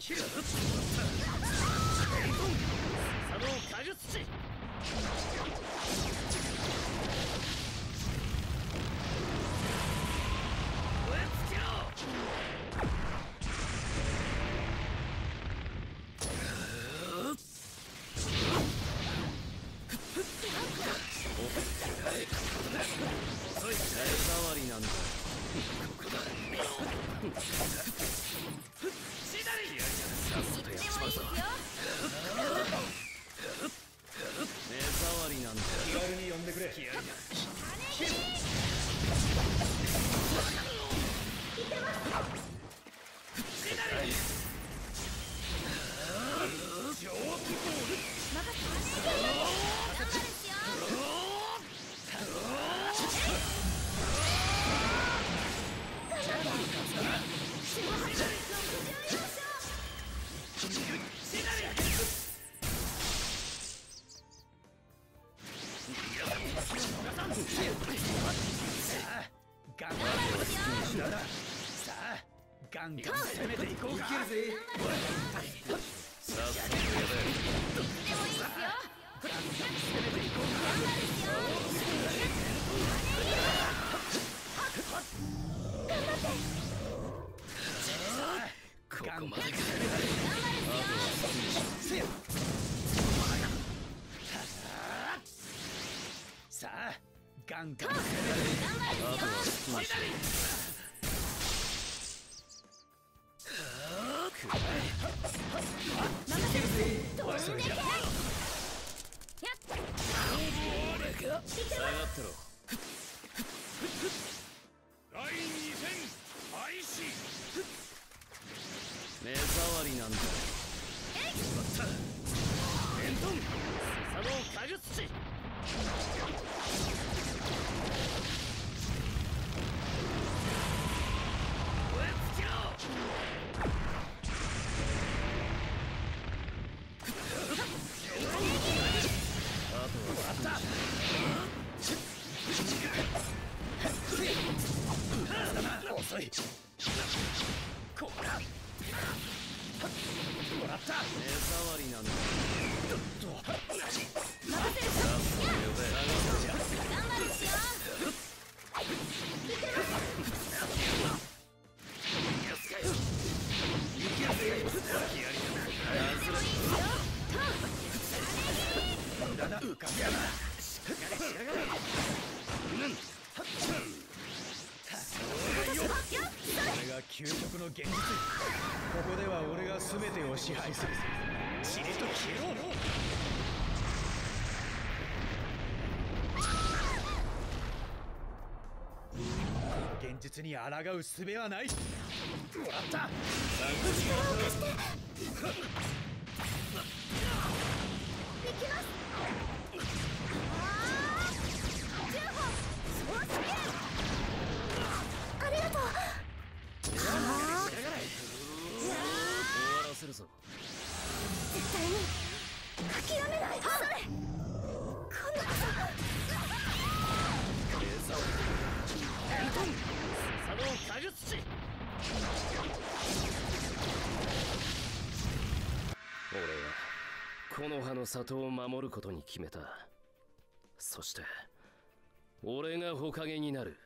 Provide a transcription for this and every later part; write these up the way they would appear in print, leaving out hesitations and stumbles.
ガンガン攻めていこうか。さあ、ガンガン攻めていこうか。目障りなんだ。伝統佐野火術師。遅い。こら。もらった。目障りなんだ。これが究極の現実。ここでは俺が全てを支配する。しれと消えろ。現実に抗う術はない。もらった。 ありがとう。 終わらせるぞ。 絶対に諦めない。それ。今度こそ。 佐野火術師。俺はこの葉の里を守ることに決めた。そして俺が火影になる。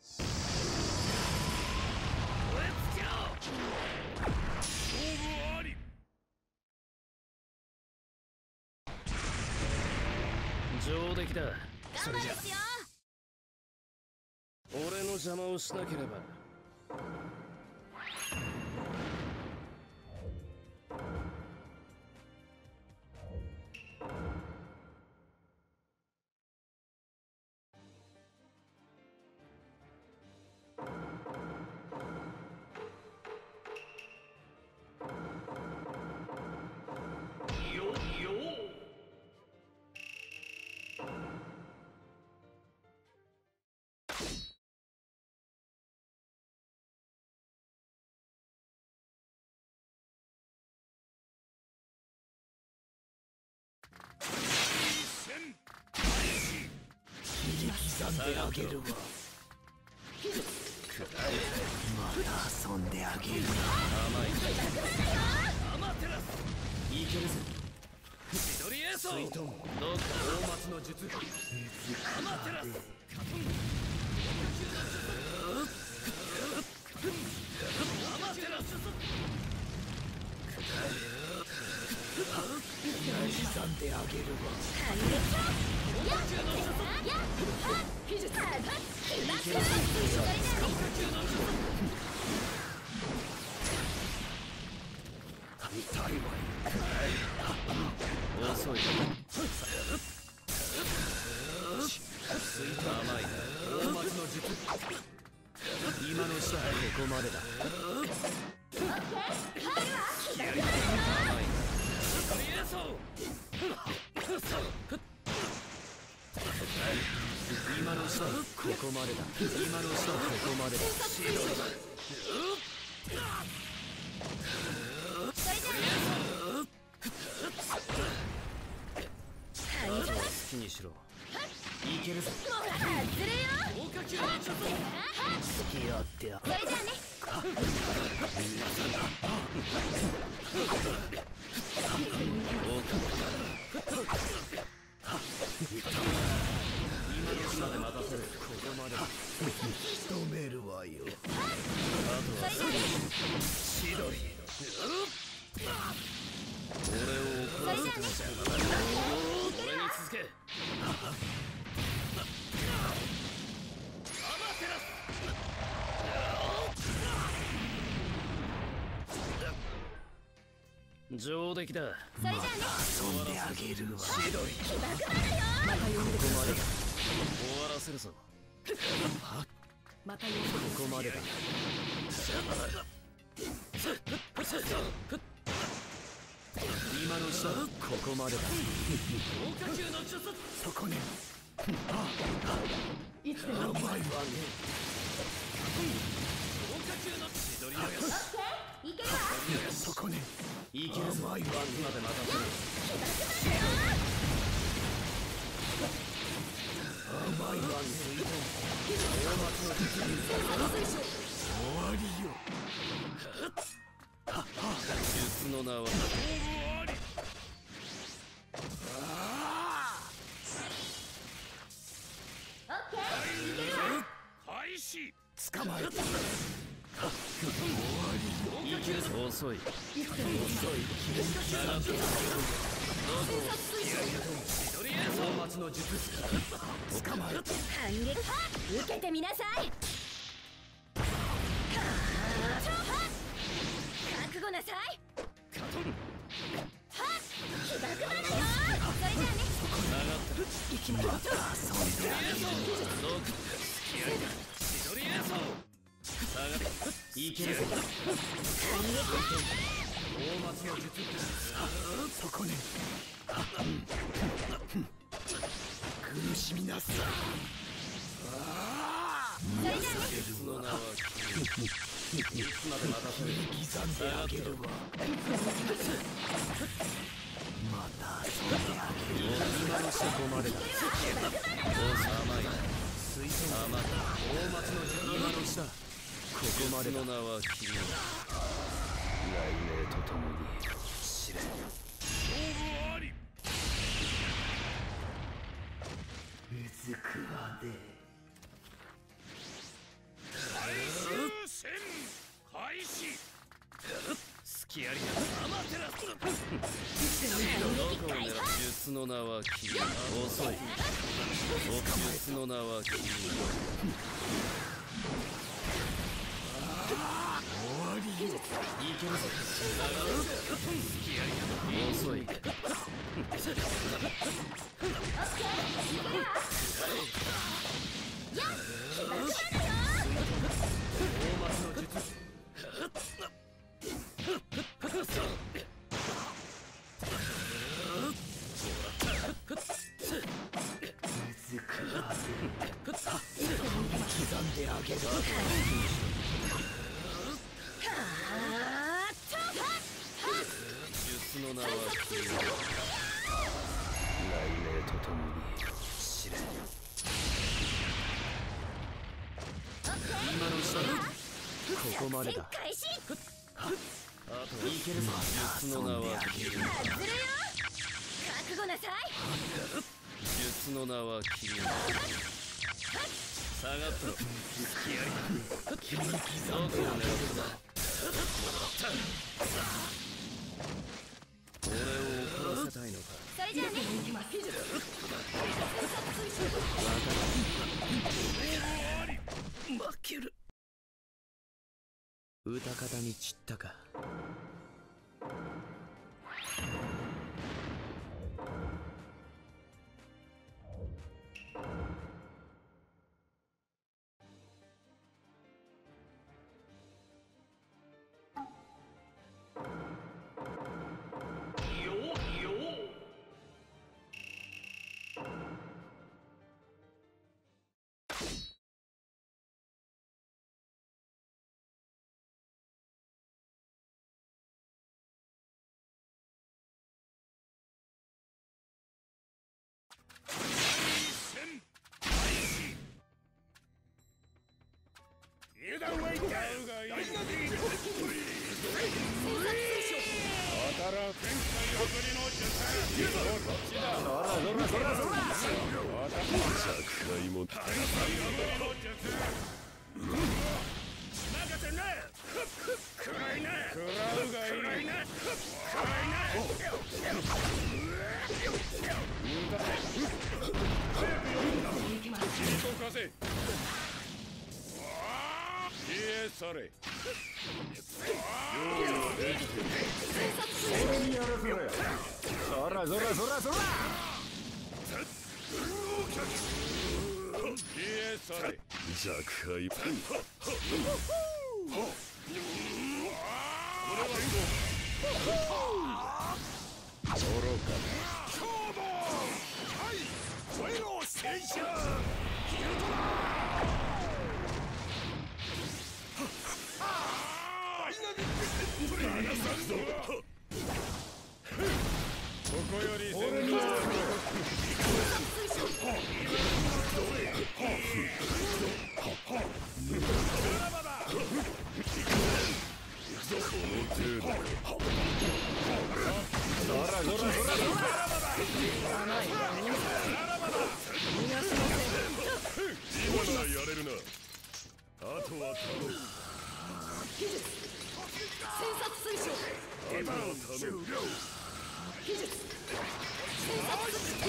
上出来だ。 それじゃ俺の邪魔をしなければ。 刻んであげるわ。まだ遊んであげる。 甘い。 いけるぜ。 千鳥エーソー水遁、 どうか大松の術。 アマテラスカトンアマテラス刻んであげるわ。 反撃やっやっはっ技術はっいけるそれだ痛いわよ。 遅い甘いな大松の術。今の下ここまでだ。今の下ここまでだ。今の下ここまでだ。 好きにしろいけるぞ。 外れよ付き合ってやそれじゃあね今の下で待たせる。ここまでだ。仕留めるわよ。 それじゃあね千鳥。 それじゃあね俺に続け上出来だそれじゃあね遊んであげるわ。千鳥。 起爆なのよここまでだ。 終わらせるぞまた呼んでここまでだ。今の下ここまでだ。そこね。 いつでも甘いわね。 いけるわそこね。いけるぞ。甘いわね。 まで待たせる甘いわね。大松の術。終わりよ。 術の名はオッケーいけるわ開始捕まえた。 遅いいつでも大松の術。捕まえた。 反撃受けてみなさい覚悟なさいカトン起爆なのよそれじゃあね生き物遊んであげる。 どうか千鳥エーソー下がれいけるぞ。 反大松の術。そこね。苦しみなさい。 撃それじゃあね術の名はいつまで待たせる刻んであげるわ。また遊んであげる。今のそこまでだ。 甘いな水遁。 甘い大松の術。今の下ここまでだ。 術の名は君雷鳴と共に知れうずくわで。 戦開始隙ありなアマテラスどこを狙う術の名は君遅い術の名は君終わりよ。いけるぞ。 遅い大松の術。うずくわで。刻んであげる。 術の名は君雷鳴と共に知れ今の下ここまでだ。 開始あといけるぞ。術の名は切る。 外れよ。覚悟なさい。 術の名は切る。下がったろ。隙ありだ。どこを狙うんだ。俺を怒らせたいのか。 それじゃあね。 負ける。歌方に散ったか。 油断はいかん。それ。俺にやらせろよ。そらそらそらそら。それ。弱敗。愚か。勝負。はい。声の戦車。ヒルトラ。ここより俺にやれるな。あとは頼む。 技術戦殺推奨。 出番終了。 技術戦殺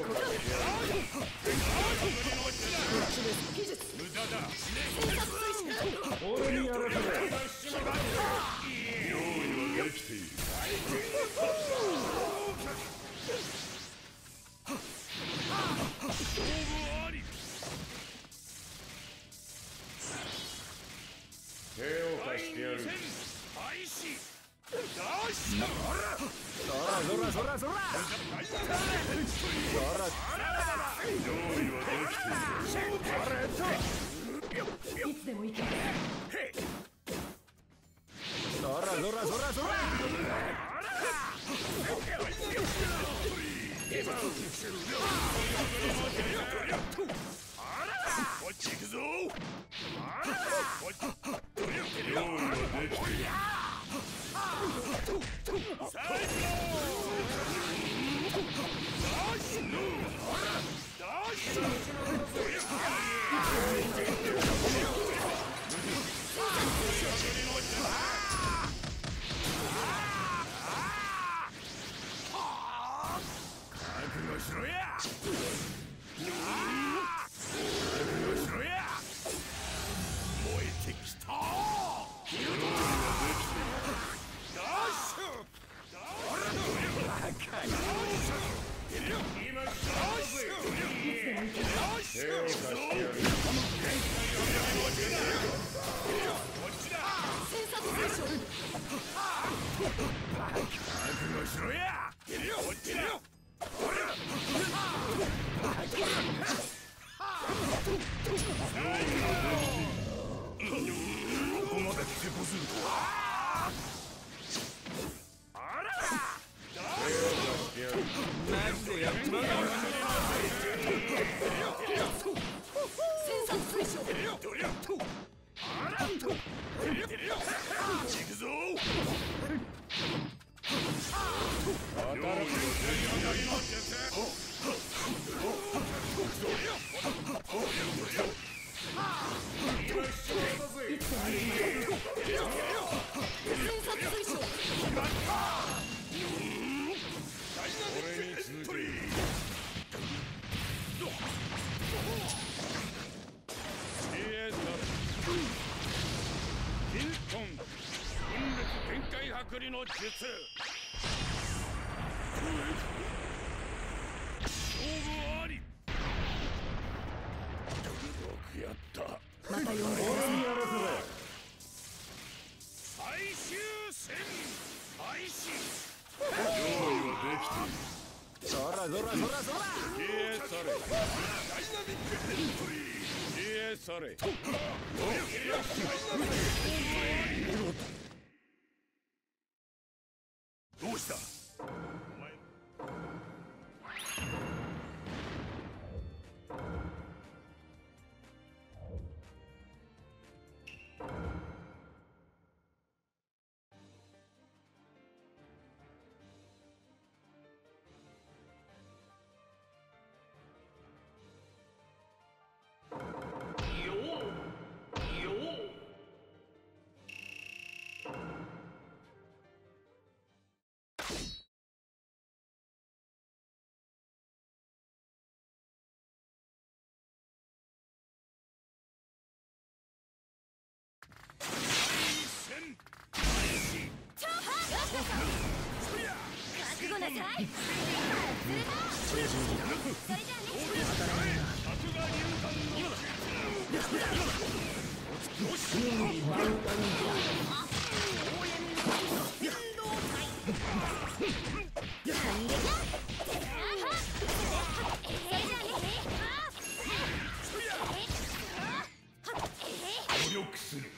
技術無駄だ。 戦殺推奨。 俺にやらせろ。用意はできている。勝負あり。手を貸してやる。開始。そらそらそら。用意はできている。 いつでも行け。 そらそらそらそら。こっち行くぞ。用意はできている。覚悟しろや。燃えてきた。行くぞ。 隔離の術。勝負あり。よくやった。 また呼んでください。 最終戦開始。 用意はできている。 そらそらそらそら。 消え去れ。 ダイナミックエントリー。 消え去れ。 どうした？お前。 覚悟なさい。それじゃあね。 努力する。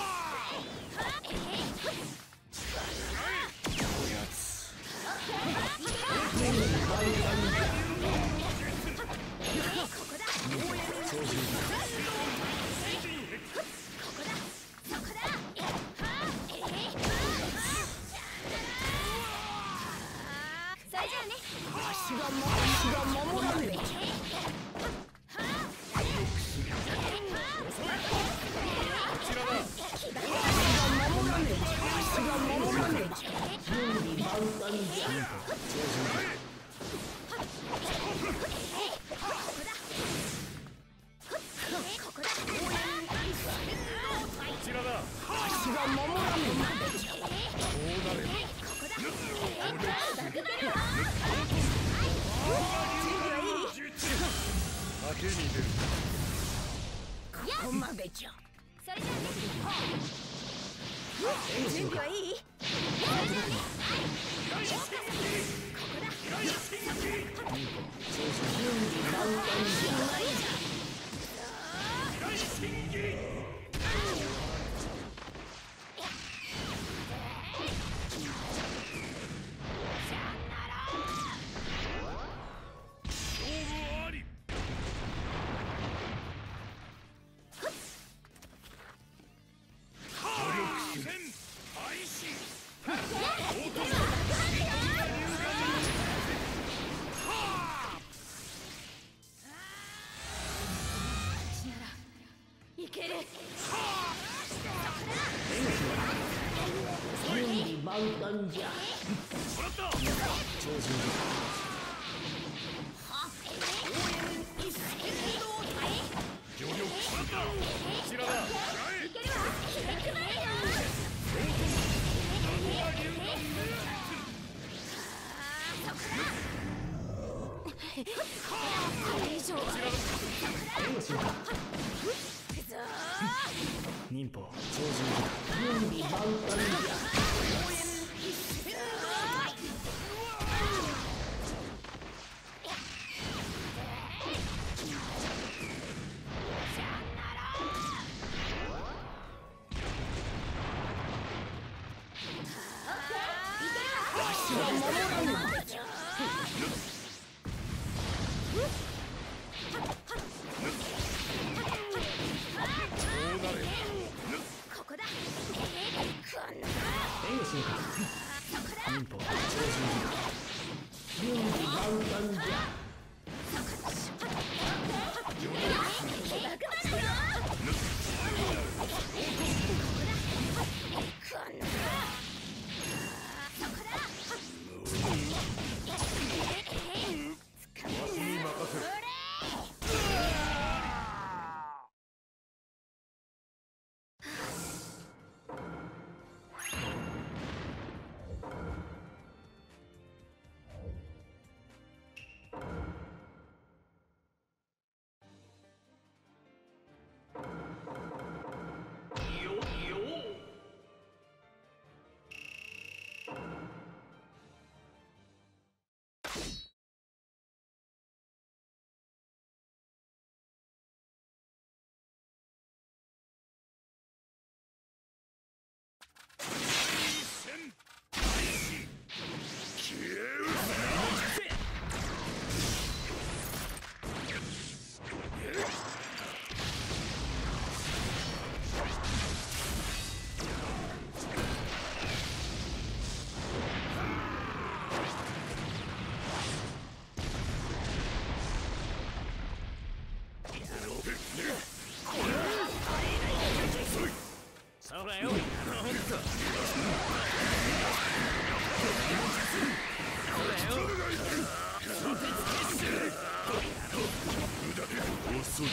準備はいい？ 忍法準備万端じゃ。 ここだ。こん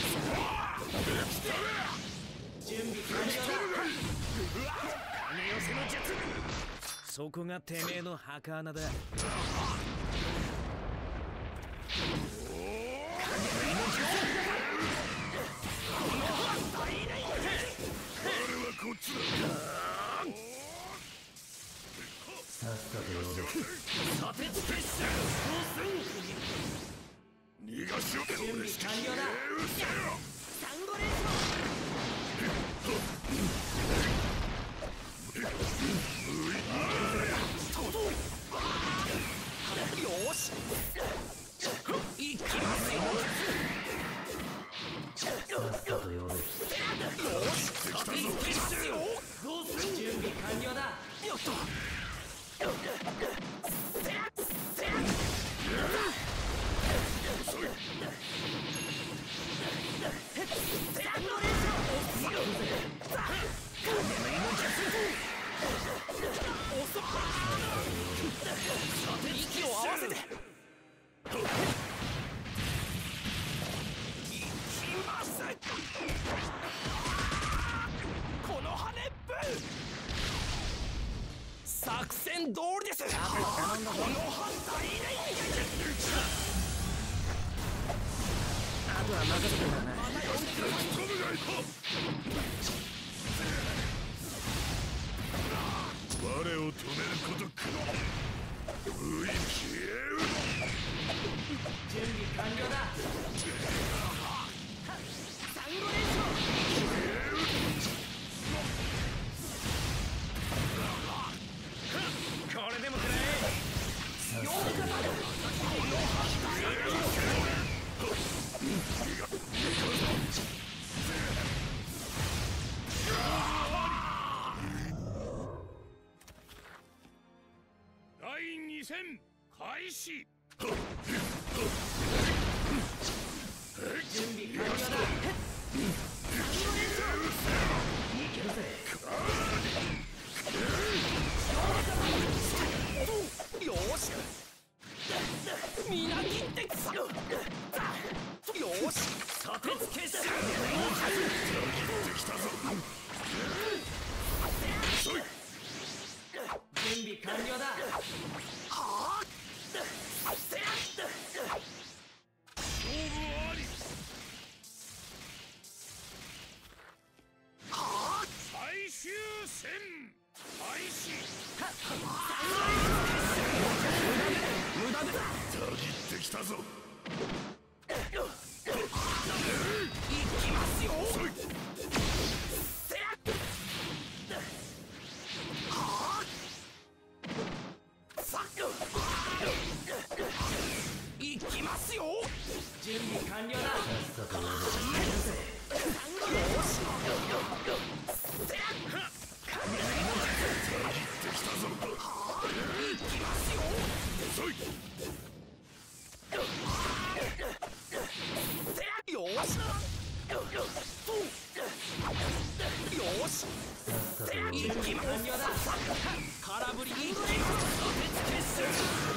準備完了だ。 金寄せの術。 そこがてめえの墓穴だ。 こっちだ。 さっさと呼べ。 砂鉄結集。逃がしを準備完了だ。 サンゴレーよし。 いきますよ。さっさと呼べ。 よし。砂鉄結集。 準備完了だ。 よっと。息を合わせて。この羽根ぶ作戦通りです。この反対あとは任せてくだな。 我を止めることか。無意消えう。 準備完了だ。 サンゴレーこれでもくらえ。第2戦開始。 準備完了だ。いけるぜ。 よし。みなぎってくぞ。よし。砂鉄結集。 準備完了だ。 はあ。勝負あり。はあ。最終戦開始。無駄でたぎってきたぞ。いきますよ。はあ。いきますよ。 準備完了だ。さっさと呼べ。 よし。できたぞ。いきますよ。遅い。よし。よし。いきますよ。空振りに。砂鉄結集。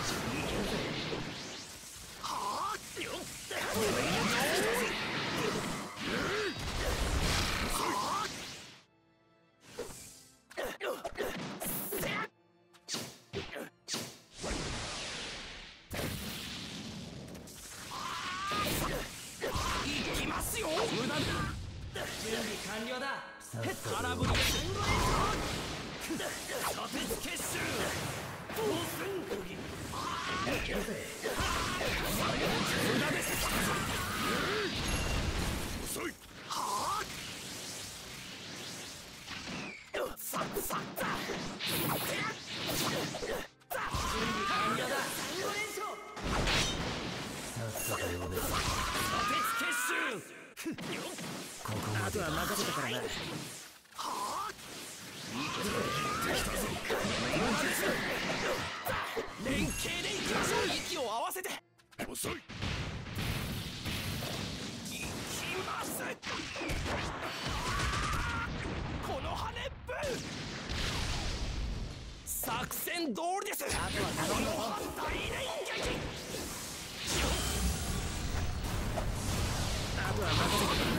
はあ。よっ。いきますよ。無駄だ。 準備完了だ。 空振り。砂鉄結集。 いけるぜ。 無駄です。遅い。はあ。さっさっだ。 準備完了だ。さっさと呼べ。 砂鉄結集。 ここまでは任せたからな。 はあ。できたぞ。連携でいきましょう。息を合わせて。遅い。いきます。この羽根ぶ作戦通りです。この反対連撃。 あとは任せてくだ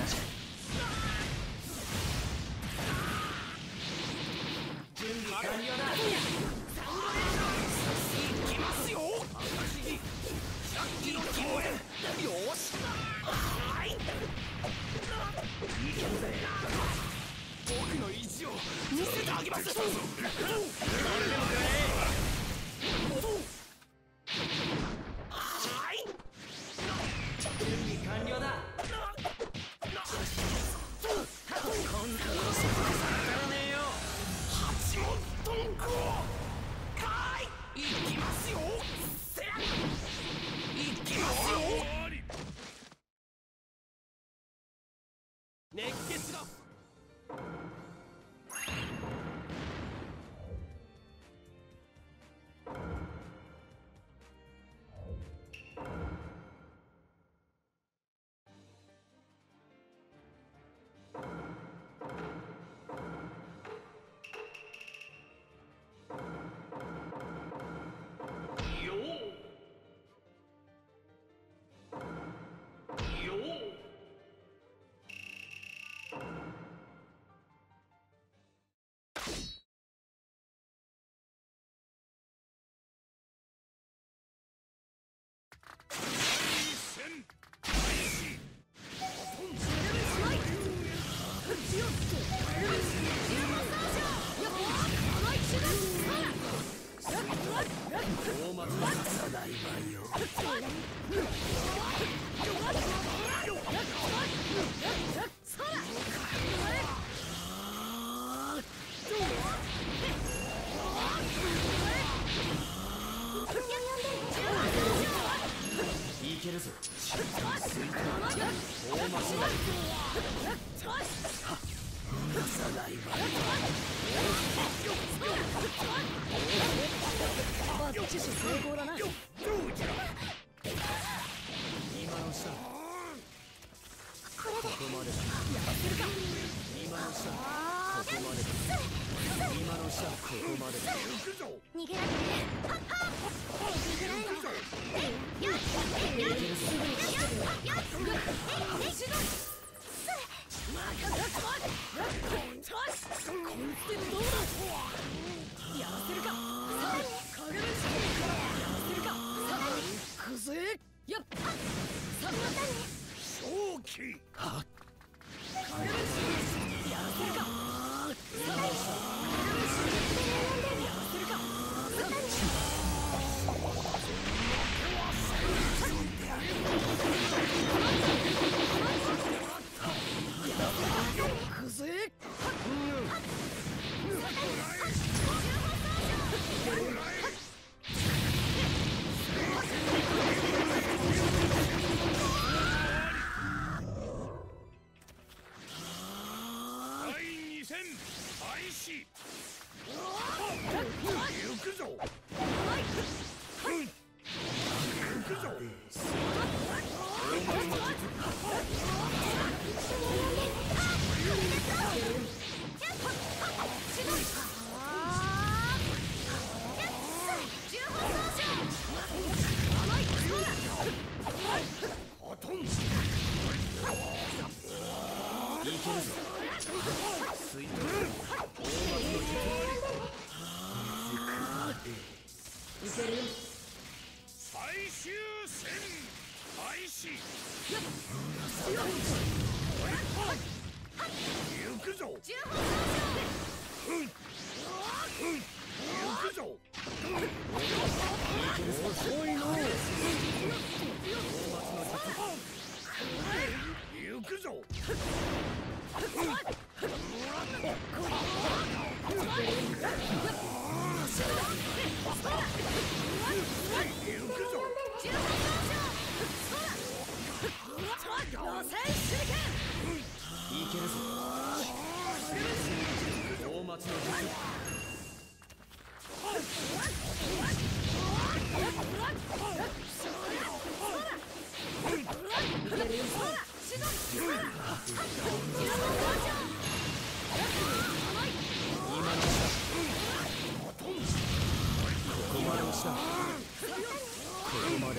完了だ。 熱血だ。 いけるぞ。 バッチシ成功だな。 今の下これでここまでだ。今の下ここまでだ。今の下ここまでだ。 逃げられる。逃げられない。やらせるか。影分身。やらせるか。くぜ。やっ。さんまだね。 正気。 はっ。 影分身。やらせるか。やらせるか。くぜ。 第2戦開始。行くぞ。行くぞ。ほとんど。 いけるぞ。吸い取る。いけるよ。 最終戦開始。行くぞ。行くぞ。 遅いの。 行くぞ。 いけるぞ。大松の術。ここまでした。ここまで。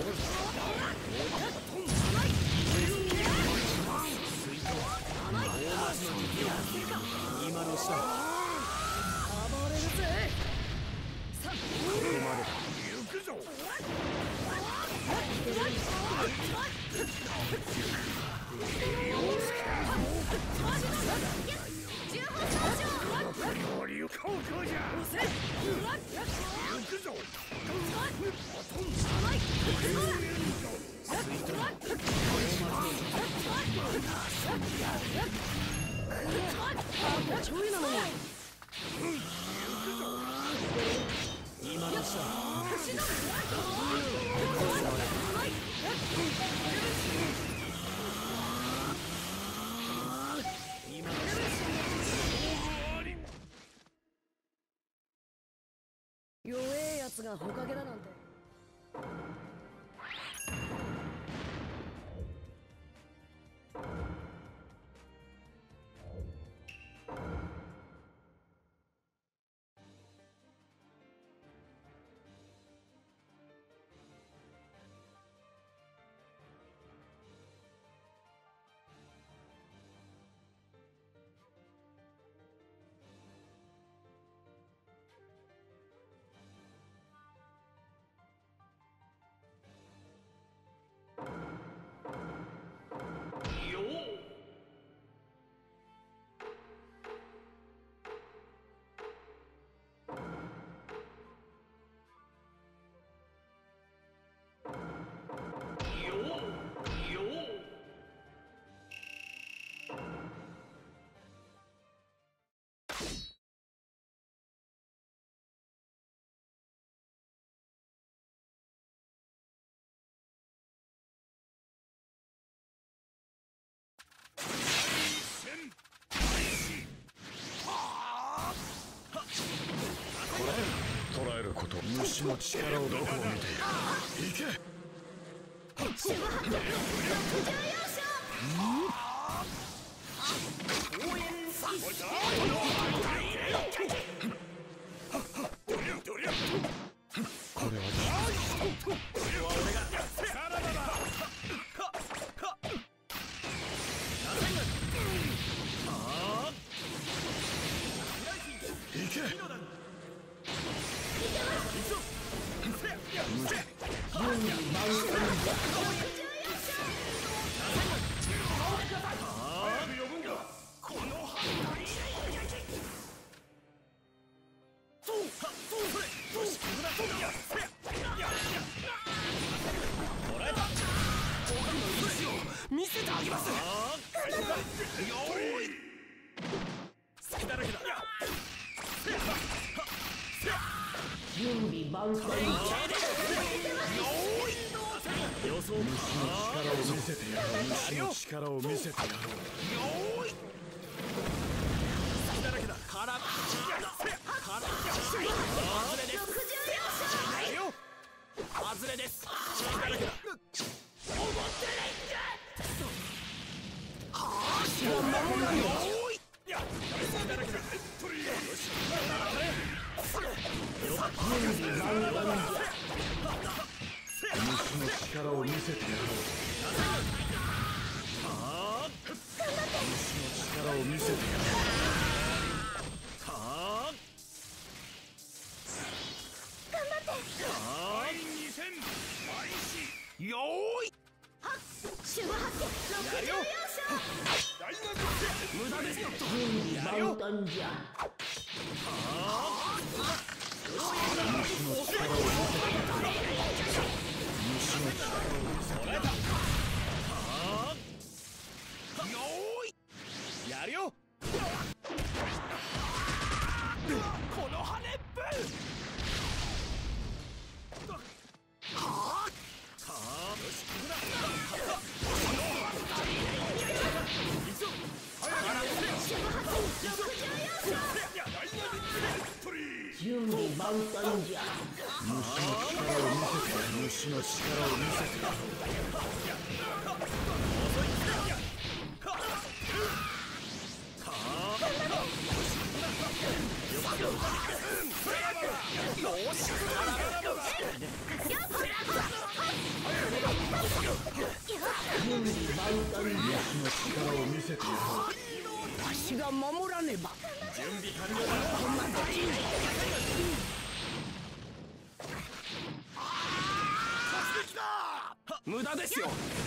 今の下。 暴れるぜ。さあ、 ここまでだ。 行くぞ。 18 ちょいなのに今のうちだ。 弱えやつがほかげだなんて。 捉えること。虫の力をどこを見ている。行け。これは行け。 見せてあげます。隙だらけだ。 準備万全。 予想。 虫の力を見せてやろう。虫の力を見せてやろう。 隙だらけだ。から外れです。隙だらけだ。 虫の力を見せてやろう。虫の力を見せてやろう。 よーい。 やるよ。 無駄ですよ。 やるよ。簡単じゃ。 虫の力を見せてやろう。虫の力を見せてやろう。 よーい。やるよ。この羽根っぷ。 準備万端じゃ。 虫の力を見せてやろう。虫の力を見せてやろう。 わしが守らねば。 準備完了だ。無駄ですよ。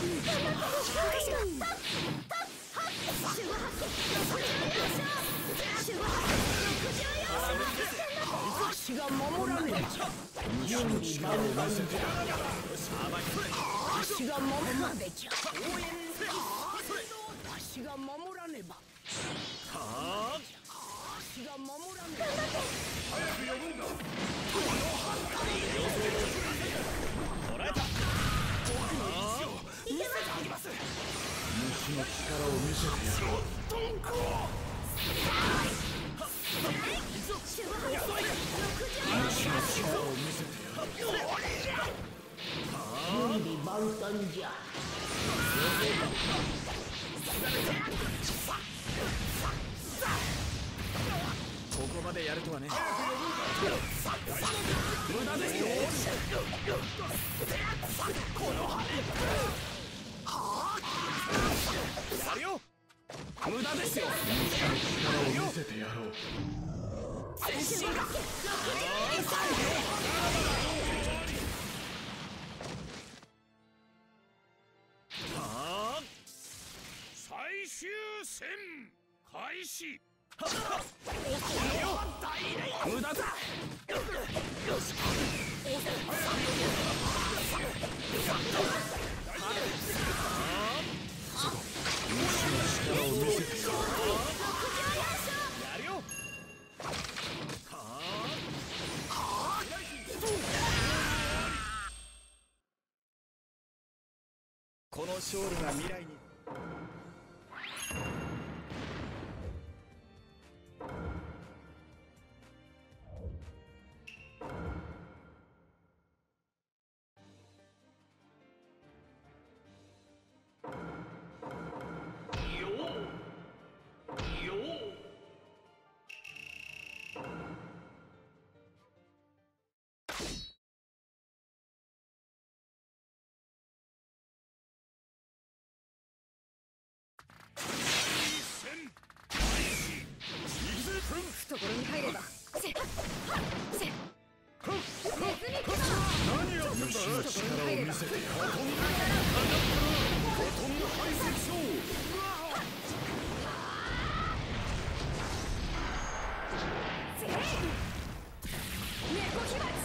わしが守らねば。 虫の力を見せてやろう。 わしが守るまでじゃ。わし私が守らねば。 はあ私が守らねば。 早く呼ぶんだ。 捕らえた。 見せてあげます。 虫の力を見せてやろう。 ドンコ。 虫の力を見せてやろう。準備万端じゃ。 ここまでやるとはね。無駄ですよ。やるよ。無駄ですよ。 力を見せてやろう。 全身が最終戦開始。 無駄だ。 力を見せてやろう。 やるよ。この勝利が未来に。 懐に入れば。 何やってんだ。 虫の力を見せてやろう。 バトンの排泄ショー。 猫火鉢。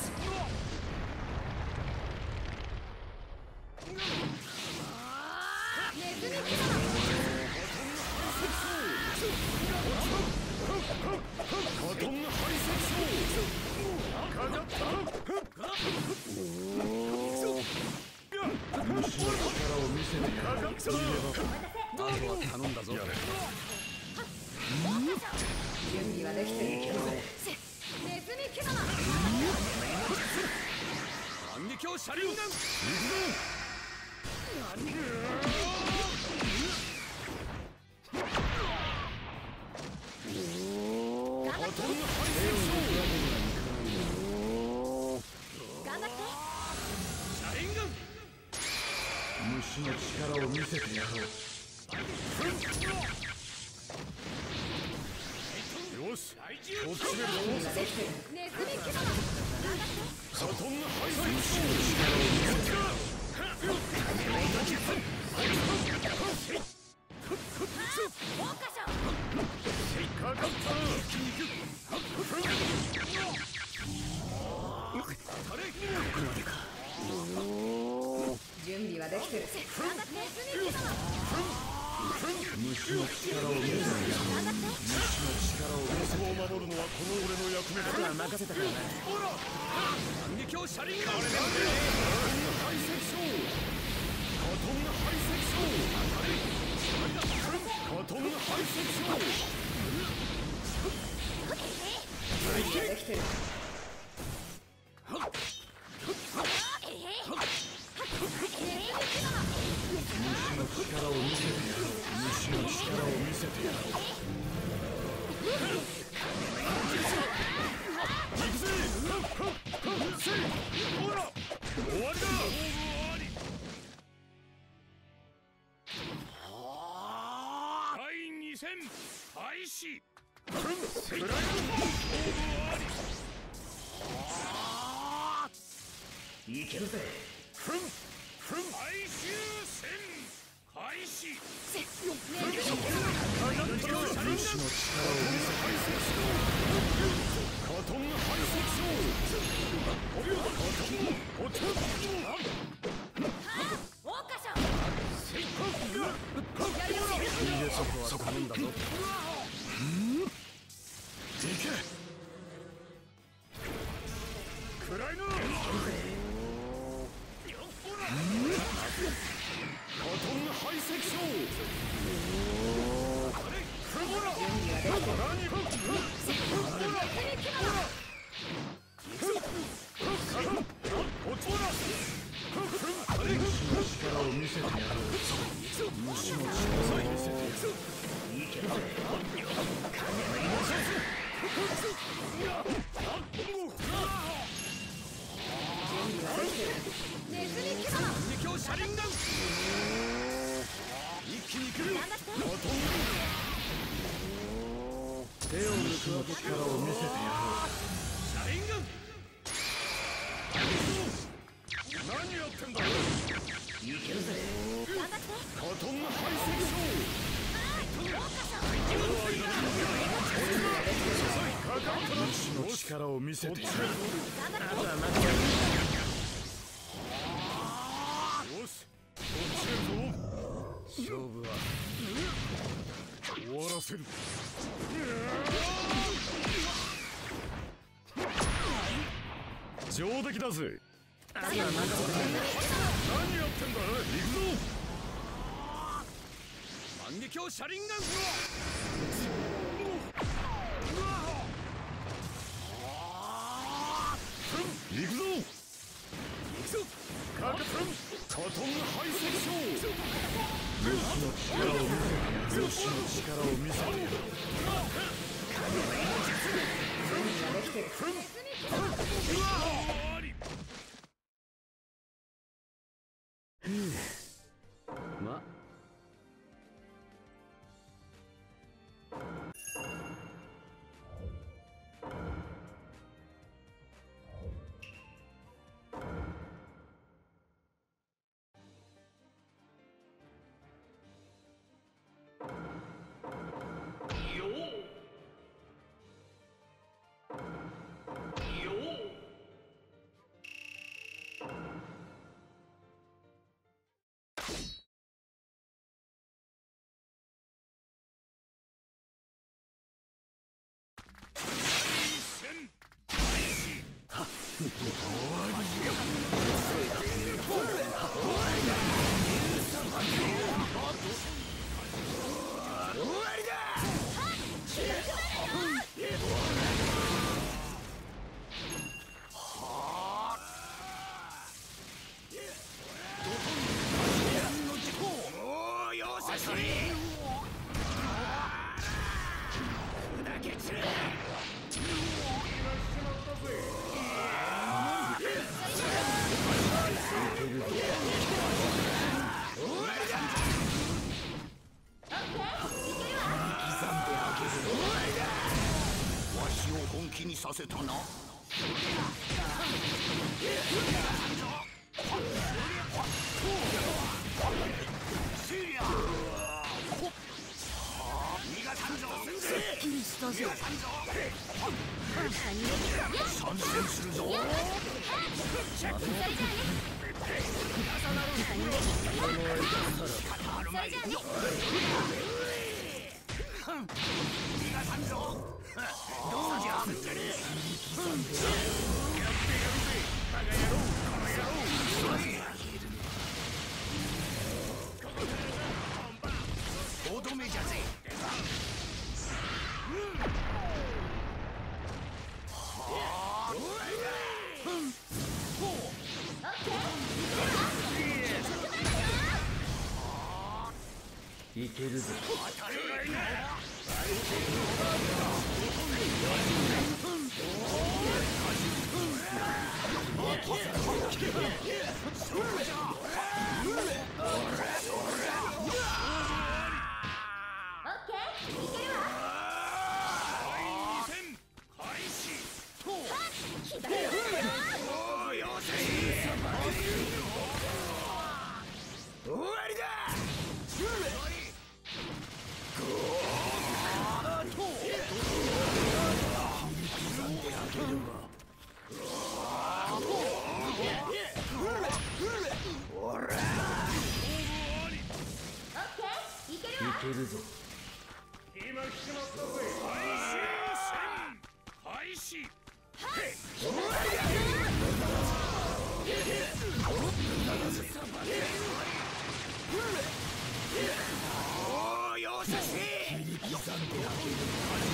ネズミ火花。 バトンの排泄ショー。かかった。 虫の力を見せてやろう。 あとは頼んだぞ。 準備はできている。ネズミ火花。 反撃を車輪弾。 頑張って。 虫の力を見せてやろう。 よし、こっちめるぞ。 ネズミ火花。 バトンの排泄虫の力を見せてやろう。 桜花賞。 かかった。 準備はできてる。頑張って。ネズミ火花。 虫の力を見せてやろう。虫の力を見せてやろう。 守るのはこの俺の役目だ。 任せたからな。反撃を車輪弾。 バトンの排泄ショー。バトンの排泄ショー。バトンの排泄ショー。 準備はできてる。 虫の力を見せてやろう。虫の力を見せてやろう。 行くぜ。ほら、終わりだ。第2戦開始。クライムいけるぜ。 最終戦開始。 虫の力を見せてやろう。 バトンの排泄ショー。バトン。 桜花賞。 いいですそこは頼んだぞ。 いけくらいのコトン排斥症フボラ何力を見せてやろう。虫の力を見せてやろう。いいけどネズミキバ今日車輪弾一気に来る。 手を抜くわけ力を見せてやろう。 車輪弾何やってんだ。いけるぜ。 頑張ってコトン排斥症虫の力を見せてやる。よし勝負は終わらせる。上出来だぜ。何やってんだ。行くぞ。万華鏡車輪弾行くぞ。カカトン排斥症虫の力を見せてやる。 ま本気にさせたな。参戦するぞ。とどめじゃぜ。 いけるぞ。いけるぞ。 開始。おお、容赦せえ。切り刻んであげる。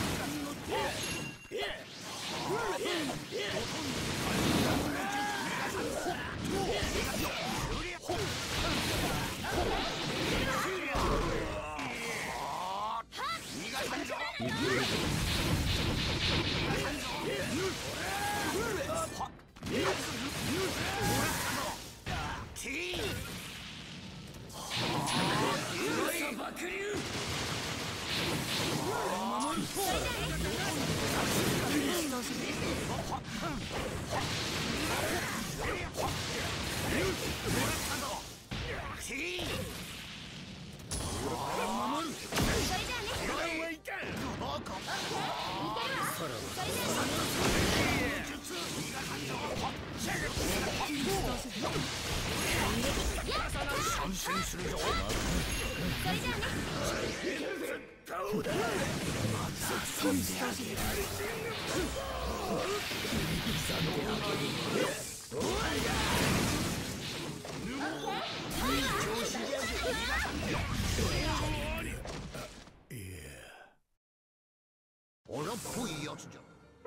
参戦するぞ。それじゃあね。どうだ。また遊んであげる。オラっぽいやつじゃ。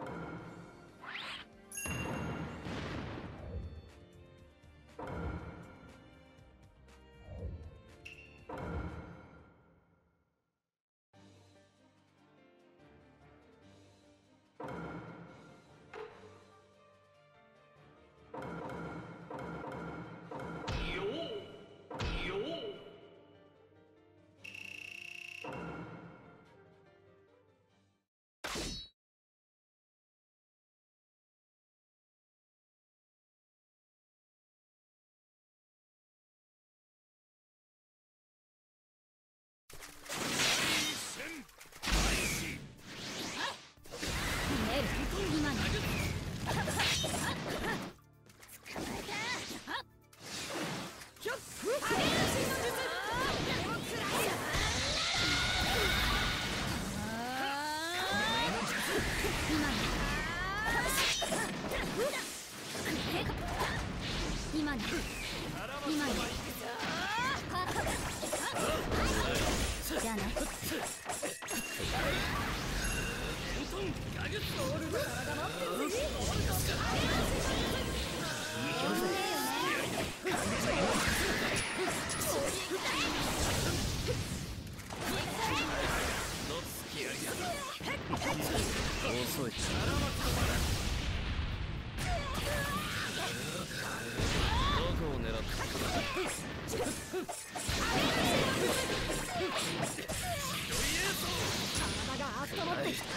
じゃあね。 遅い。どこを狙って体が温まってきた。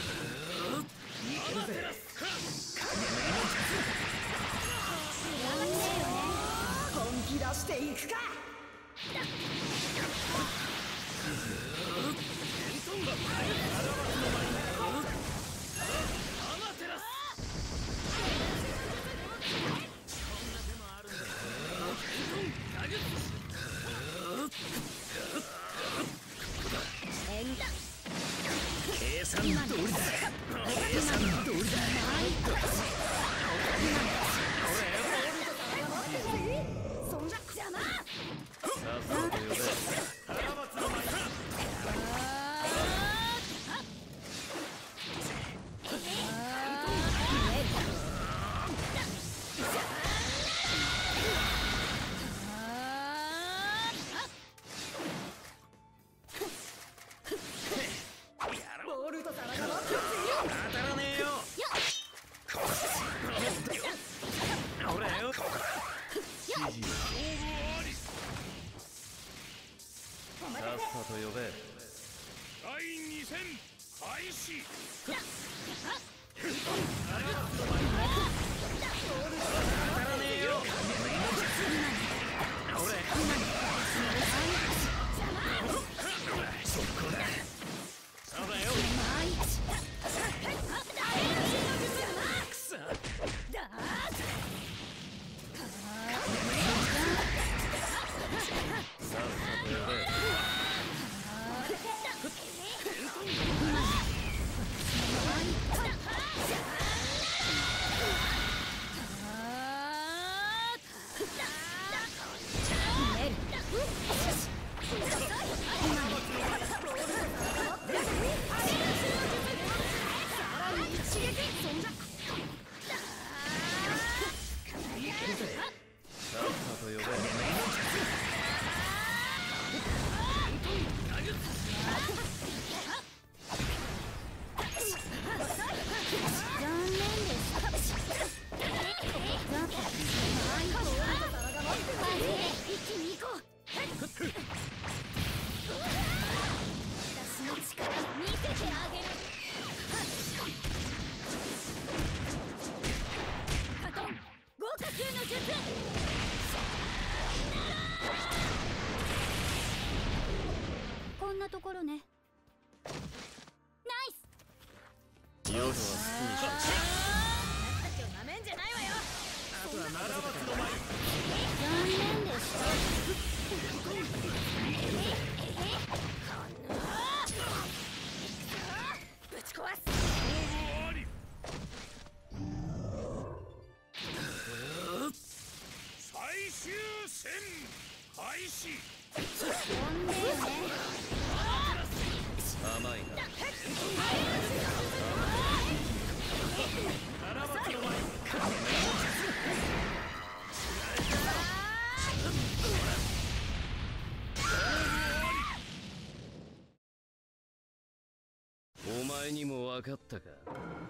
本気出していくか。 計算通りだ。計算通りだ。 そんじゃ邪魔。 さっさと呼べ。 ボールと皿が待ってるぜ。 当たらねえよ。ほらよ。 さっさと呼べ。 第2戦開始。当たらねえよ。ほれ。そこだ。そうだよ。くそ。 さっさと呼べ。 よし好きにしろ。 たちをなめんじゃないわよ。 あとはならばつの前。 残念でした。ぶち壊す。 最終戦開始。 甘いな。 ならばつの前。 お前にも分かったか。